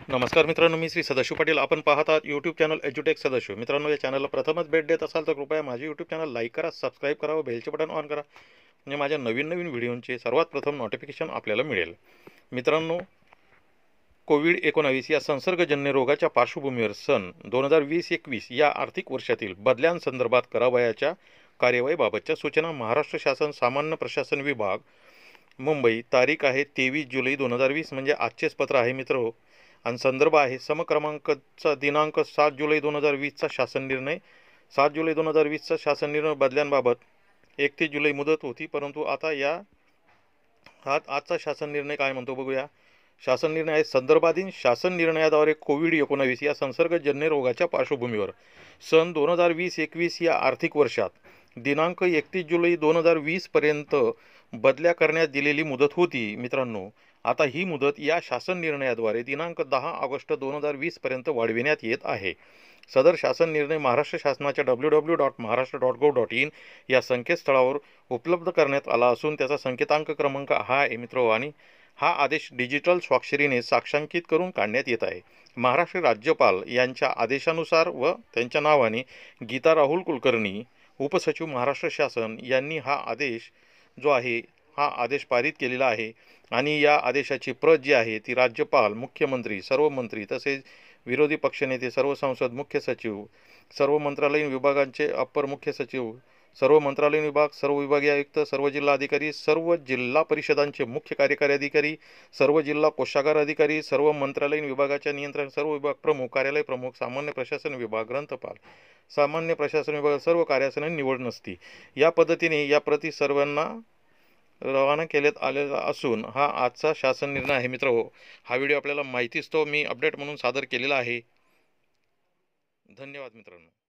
नमस्कार मित्रांनो, मी श्री सदाशिव पाटील. आपण पाहत आहात यूट्यूब चॅनल EduTech सदाशिव. मित्रांनो, या चॅनलला प्रथमच भेट देत असाल तर कृपया माझे यूट्यूब चॅनल लाईक करा, सबस्क्राईब करा व बेलचे बटन ऑन करा, म्हणजे माझ्या नवीन व्हिडिओंचे सर्वात प्रथम नोटिफिकेशन आपल्याला मिळेल. मित्रांनो, कोविड-19 या संसर्गजन्य रोगाच्या पार्श्वभूमीवर सन 2020-21 या आर्थिक वर्षातील बदल्यांसंदर्भात करावयाच्या कार्यवाहीबाबतच्या सूचना महाराष्ट्र शासन सामान्य प्रशासन विभाग मुंबई, तारीख आहे 23 जुलै 2020, म्हणजे आजचेच पत्र आहे मित्र. आणि संदर्भ आहे समक्रमांकचा दिनांक 7 जुलै 2020चा शासन निर्णय. 7 जुलै 2020चा शासन निर्णय बदल्यांबाबत 31 जुलै मुदत होती, परंतु आता आजचा शासन निर्णय काय म्हणतो बघूया. शासन निर्णय आहे संदर्भाधीन शासन निर्णयाद्वारे कोविड-19 या संसर्गजन्य रोगाच्या पार्श्वभूमीवर सन 2020-21 या आर्थिक वर्षात दिनांक 31 जुलै 2020 पर्यंत बदल्या करण्यात दिलेली मुदत होती. मित्रांनो, आता ही मुदत या शासन निर्णयाद्वारे दिनांक 10 ऑगस्ट 2020 पर्यंत वाढविण्यात येत आहे. सदर शासन निर्णय महाराष्ट्र शासनाच्या www.maharashtra.gov.in या संकेतस्थळावर उपलब्ध करण्यात आला असून त्याचा संकेतांक क्रमांक हा आहे मित्र. आणि हा आदेश डिजिटल स्वाक्षरीने साक्षांकित करून काढण्यात येत आहे. महाराष्ट्र राज्यपाल यांच्या आदेशानुसार व त्यांच्या नावाने गीता राहुल कुलकर्णी, उपसचिव महाराष्ट्र शासन यांनी हा आदेश पारित केलेला आहे. आणि या आदेशाची प्रत जी आहे ती राज्यपाल, मुख्यमंत्री, सर्व मंत्री तसेच विरोधी पक्षनेते, सर्व संसद, मुख्य सचिव, सर्व मंत्रालयीन विभागांचे अप्पर मुख्य सचिव, सर्व मंत्रालयीन विभाग, सर्व विभागीय आयुक्त, सर्व जिल्हा अधिकारी, सर्व जिल्हा परिषदांचे मुख्य कार्यकारी अधिकारी, सर्व जिल्हा कोषागार अधिकारी, सर्व मंत्रालयीन विभागाच्या नियंत्रण, सर्व विभाग प्रमुख, कार्यालय प्रमुख, सामान्य प्रशासन विभाग, ग्रंथपाल, सामान्य प्रशासन विभाग, सर्व कार्यालयाने निवड नसती. या पद्धतीने या प्रति सर्वांना रवाना केल्यात आलेला असून हा आजचा शासन निर्णय आहे मित्र. हा व्हिडिओ आपल्याला माहितीच तो मी अपडेट म्हणून सादर केलेला आहे. धन्यवाद मित्रांनो.